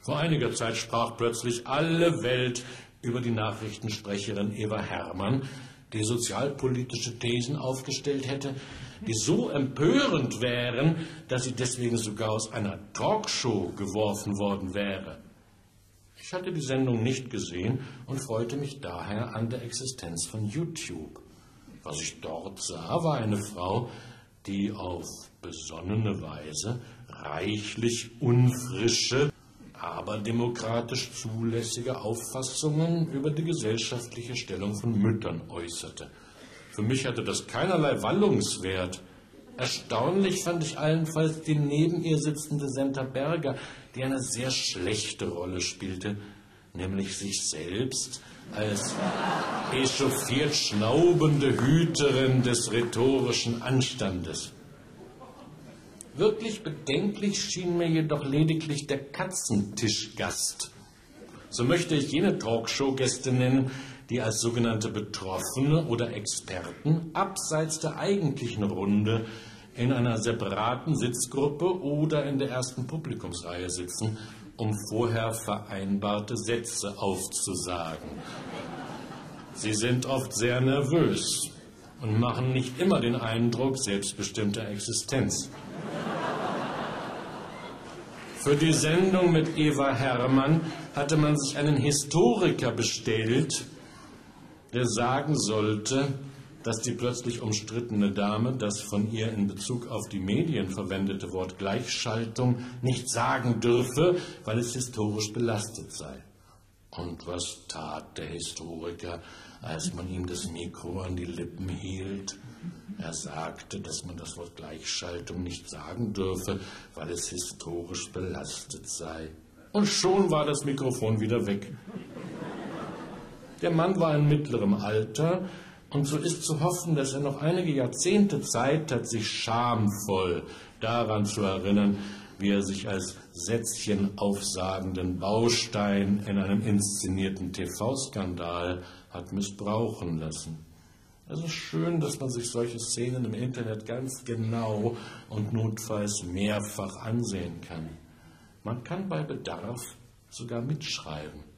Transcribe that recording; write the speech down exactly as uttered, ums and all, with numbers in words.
Vor einiger Zeit sprach plötzlich alle Welt über die Nachrichtensprecherin Eva Herrmann, die sozialpolitische Thesen aufgestellt hätte, die so empörend wären, dass sie deswegen sogar aus einer Talkshow geworfen worden wäre. Ich hatte die Sendung nicht gesehen und freute mich daher an der Existenz von YouTube. Was ich dort sah, war eine Frau, die auf besonnene Weise reichlich unfrische, aber demokratisch zulässige Auffassungen über die gesellschaftliche Stellung von Müttern äußerte. Für mich hatte das keinerlei Wallungswert. Erstaunlich fand ich allenfalls die neben ihr sitzende Senta Berger, die eine sehr schlechte Rolle spielte, nämlich sich selbst als echauffiert schnaubende Hüterin des rhetorischen Anstandes. Wirklich bedenklich schien mir jedoch lediglich der Katzentischgast. So möchte ich jene Talkshow-Gäste nennen, die als sogenannte Betroffene oder Experten abseits der eigentlichen Runde in einer separaten Sitzgruppe oder in der ersten Publikumsreihe sitzen, um vorher vereinbarte Sätze aufzusagen. Sie sind oft sehr nervös und machen nicht immer den Eindruck selbstbestimmter Existenz. Für die Sendung mit Eva Herrmann hatte man sich einen Historiker bestellt, der sagen sollte, dass die plötzlich umstrittene Dame das von ihr in Bezug auf die Medien verwendete Wort Gleichschaltung nicht sagen dürfe, weil es historisch belastet sei. Und was tat der Historiker, als man ihm das Mikro an die Lippen hielt? Er sagte, dass man das Wort Gleichschaltung nicht sagen dürfe, weil es historisch belastet sei. Und schon war das Mikrofon wieder weg. Der Mann war in mittlerem Alter, und so ist zu hoffen, dass er noch einige Jahrzehnte Zeit hat, sich schamvoll daran zu erinnern, wie er sich als Sätzchen aufsagenden Baustein in einem inszenierten T V-Skandal hat missbrauchen lassen. Es ist schön, dass man sich solche Szenen im Internet ganz genau und notfalls mehrfach ansehen kann. Man kann bei Bedarf sogar mitschreiben.